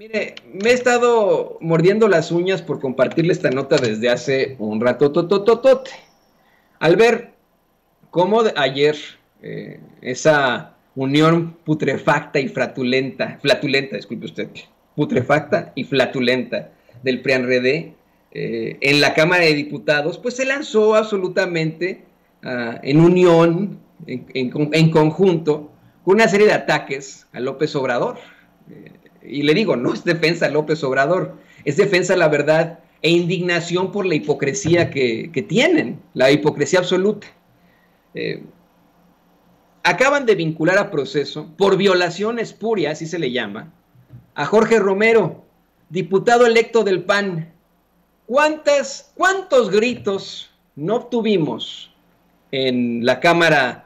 Mire, me he estado mordiendo las uñas por compartirle esta nota desde hace un rato totototote. Al ver cómo ayer esa unión putrefacta y flatulenta, disculpe usted, putrefacta y flatulenta del PRI-PAN-RD en la Cámara de Diputados, pues se lanzó absolutamente en unión, en conjunto, con una serie de ataques a López Obrador. Y le digo, no es defensa a López Obrador, es defensa a la verdad e indignación por la hipocresía que tienen, la hipocresía absoluta. Acaban de vincular a proceso por violación espuria, así se le llama, a Jorge Romero, diputado electo del PAN. ¿Cuántos gritos no obtuvimos en la Cámara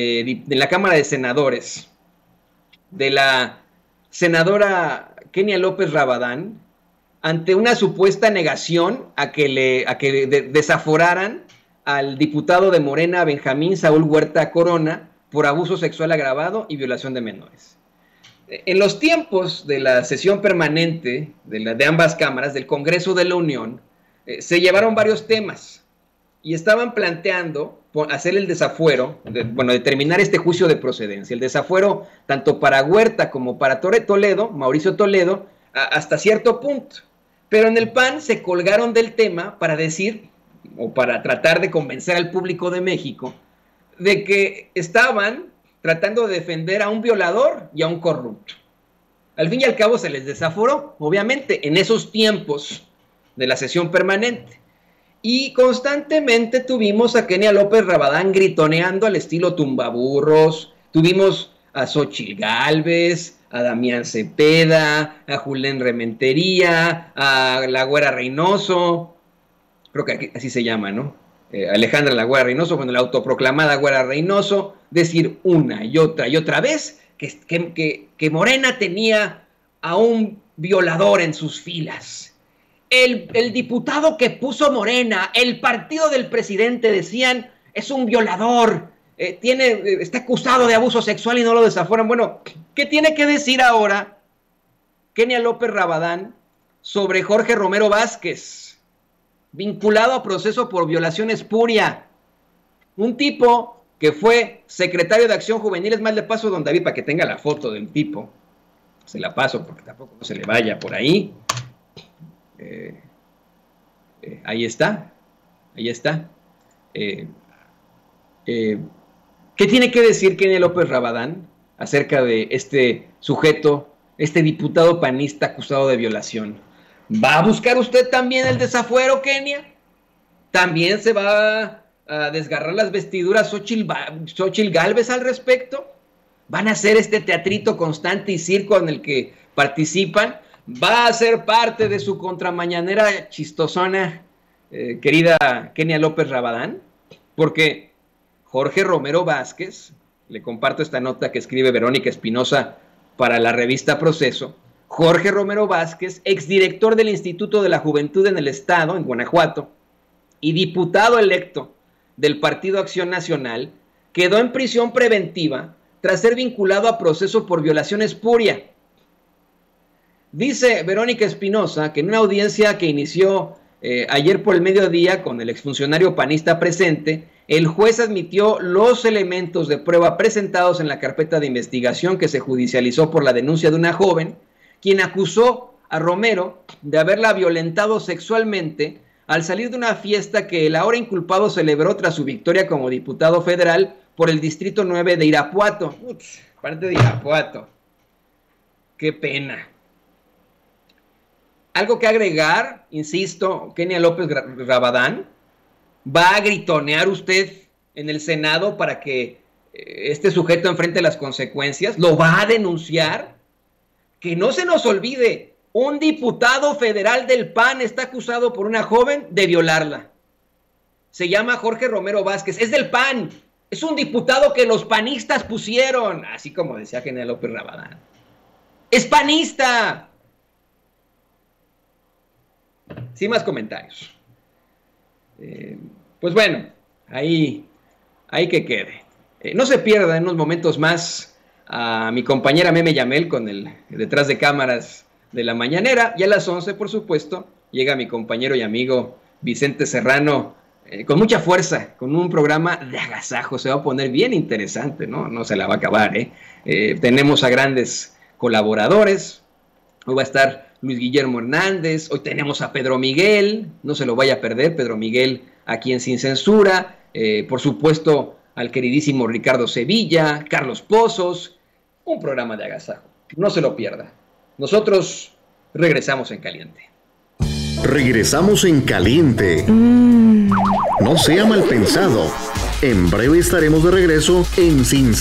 de Senadores de la senadora Kenia López Rabadán ante una supuesta negación a que desaforaran al diputado de Morena, Benjamín Saúl Huerta Corona, por abuso sexual agravado y violación de menores? En los tiempos de la sesión permanente de ambas cámaras, del Congreso de la Unión, se llevaron varios temas y estaban planteando hacer el desafuero, determinar este juicio de procedencia, el desafuero tanto para Huerta como para Toledo, Mauricio Toledo, hasta cierto punto. Pero en el PAN se colgaron del tema para decir, o para tratar de convencer al público de México, de que estaban tratando de defender a un violador y a un corrupto. Al fin y al cabo se les desaforó, obviamente, en esos tiempos de la sesión permanente. Y constantemente tuvimos a Kenia López Rabadán gritoneando al estilo tumbaburros, tuvimos a Xóchitl Gálvez, a Damián Cepeda, a Julen Rementería, a La Güera Reynoso, creo que así se llama, ¿no? Alejandra La Güera Reynoso, bueno, la autoproclamada Güera Reynoso, decir una y otra vez que Morena tenía a un violador en sus filas. El diputado que puso Morena, el partido del presidente, decían, es un violador, está acusado de abuso sexual y no lo desaforan. Bueno, ¿qué tiene que decir ahora Kenia López Rabadán sobre Jorge Romero Vázquez, vinculado a proceso por violación espuria? Un tipo que fue secretario de Acción Juvenil. Es más, le paso a don David para que tenga la foto del tipo. Se la paso porque tampoco no se le vaya por ahí. Ahí está. ¿Qué tiene que decir Kenia López Rabadán acerca de este sujeto, este diputado panista acusado de violación? ¿Va a buscar usted también el desafuero, Kenia? ¿También se va a desgarrar las vestiduras Xóchitl Gálvez al respecto? ¿Van a hacer este teatrito constante y circo en el que participan? ¿Va a ser parte de su contramañanera chistosona, querida Kenia López Rabadán? Porque Jorge Romero Vázquez, le comparto esta nota que escribe Verónica Espinosa para la revista Proceso. Jorge Romero Vázquez, exdirector del Instituto de la Juventud en el Estado, en Guanajuato, y diputado electo del Partido Acción Nacional, quedó en prisión preventiva tras ser vinculado a proceso por violación espuria. Dice Verónica Espinosa que en una audiencia que inició ayer por el mediodía con el exfuncionario panista presente, el juez admitió los elementos de prueba presentados en la carpeta de investigación que se judicializó por la denuncia de una joven, quien acusó a Romero de haberla violentado sexualmente al salir de una fiesta que el ahora inculpado celebró tras su victoria como diputado federal por el Distrito 9 de Irapuato. Parte de Irapuato. Qué pena. Algo que agregar, insisto, Kenia López Rabadán, ¿va a gritonear usted en el Senado para que este sujeto enfrente las consecuencias? ¿Lo va a denunciar? Que no se nos olvide, un diputado federal del PAN está acusado por una joven de violarla. Se llama Jorge Romero Vázquez, es del PAN, es un diputado que los panistas pusieron, así como decía Kenia López Rabadán. ¡Es panista! Sin más comentarios. Pues bueno, ahí que quede. No se pierda en unos momentos más a mi compañera Meme Yamel con el detrás de cámaras de la mañanera, y a las 11, por supuesto, llega mi compañero y amigo Vicente Serrano, con mucha fuerza, con un programa de agasajo. Se va a poner bien interesante, ¿no? No se la va a acabar, ¿eh? Tenemos a grandes colaboradores. Hoy va a estar Luis Guillermo Hernández, hoy tenemos a Pedro Miguel, no se lo vaya a perder, Pedro Miguel aquí en Sin Censura, por supuesto al queridísimo Ricardo Sevilla, Carlos Pozos, un programa de agasajo, no se lo pierda. Nosotros regresamos en caliente. Regresamos en caliente. No sea mal pensado. En breve estaremos de regreso en Sin